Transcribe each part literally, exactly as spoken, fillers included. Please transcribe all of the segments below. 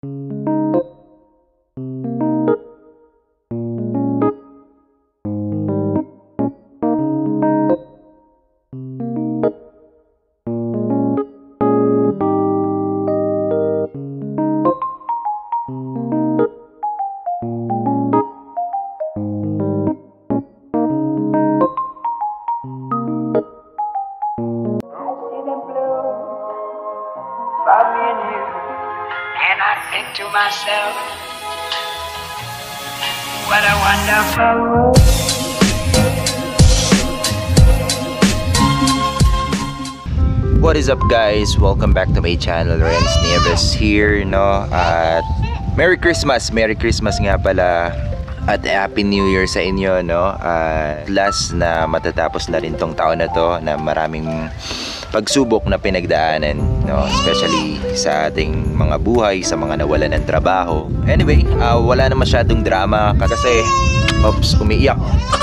And I think to myself, what a wonderful world. What is up, guys? Welcome back to my channel. Renznieves here, no? At Merry Christmas! Merry Christmas nga pala. At Happy New Year sa inyo, no? At last na matatapos na rin tong taon na to, na maraming pagsubok na pinagdaanan, no? Especially sa ating mga buhay, sa mga nawalan ng trabaho. Anyway, uh, wala na masyadong drama kasi, oops, umiiyak.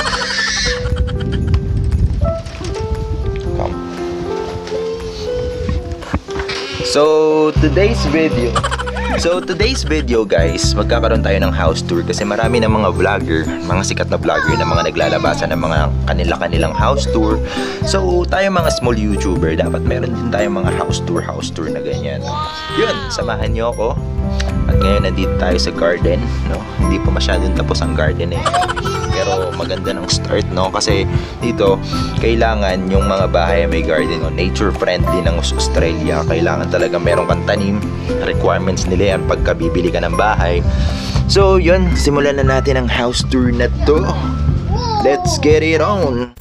So, today's video So, today's video, guys, magkakaroon tayo ng house tour kasi marami ng mga vlogger, mga sikat na vlogger na mga naglalabasan ng mga kanila-kanilang house tour. So, tayo mga small YouTuber, dapat meron din tayong mga house tour, house tour na ganyan. Yun, samahan nyo ako. At ngayon, nandito tayo sa garden, no? Hindi pa masyadong tapos ang garden eh. Pero maganda ng start, no? Kasi dito, kailangan yung mga bahay may garden, no? Nature friendly ng Australia. Kailangan talaga meron kang tanim. Requirements nila yan pagka bibili ka ng bahay. So, yun. Simulan na natin ang house tour na to. Let's get it on!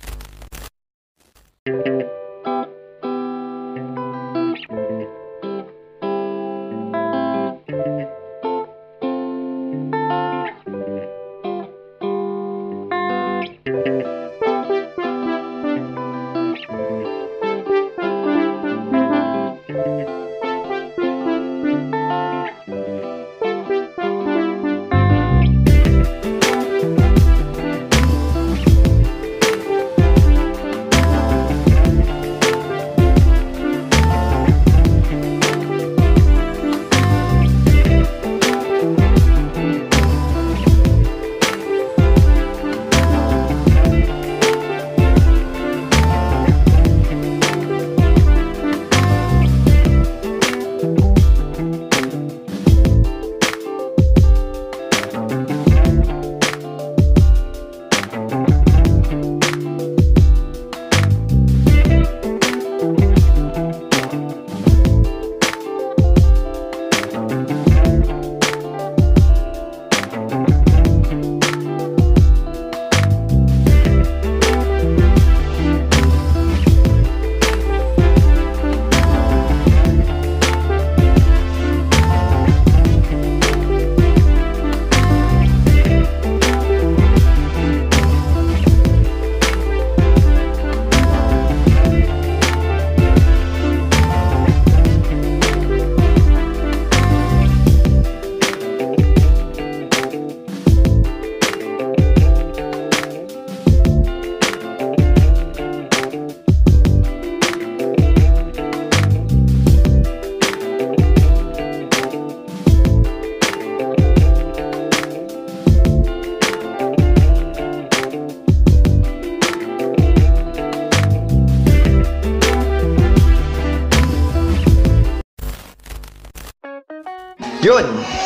Yun!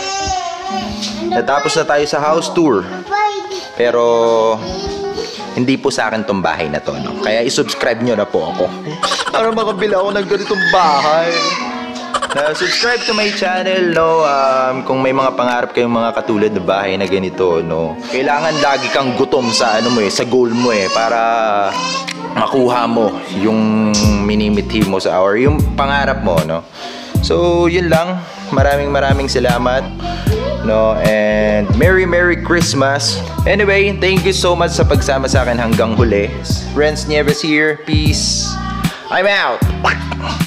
Natapos na tayo sa house tour. Pero hindi po sa akin tong bahay na to, no? Kaya isubscribe nyo na po ako para makabila ako ng ganitong bahay. Na subscribe to my channel, no? Um, kung may mga pangarap kayong mga katulad na bahay na ganito, no? Kailangan lagi kang gutom sa ano mo eh, sa goal mo eh, para makuha mo yung minimithi mo sa or yung pangarap mo, no? So, yun lang. Maraming maraming salamat, no? And Merry Merry Christmas. Anyway, thank you so much sa pagsama sa akin hanggang huli. Renznieves here. Peace. I'm out.